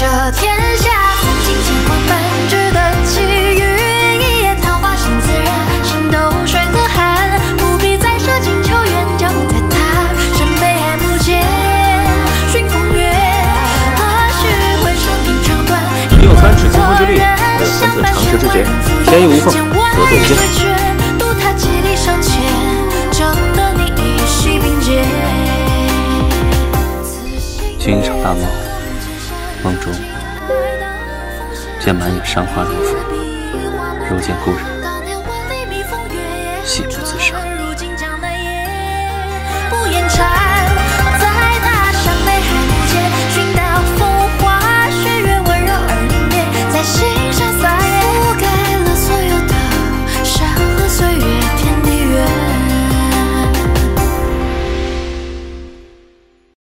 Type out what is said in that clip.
这天下，曾经千万本值得奇遇，一夜桃花心自然，心斗水和寒，不必再舍近求远，脚步在踏，身背还不见寻风月，何须回首听长短。 你有三尺青锋之力，还有3寸长蛇之诀，天衣无缝，合作无间。 渡他几里上前，争得你一袭并肩。 经一场大梦，梦中见满眼山花如粉，如见故人。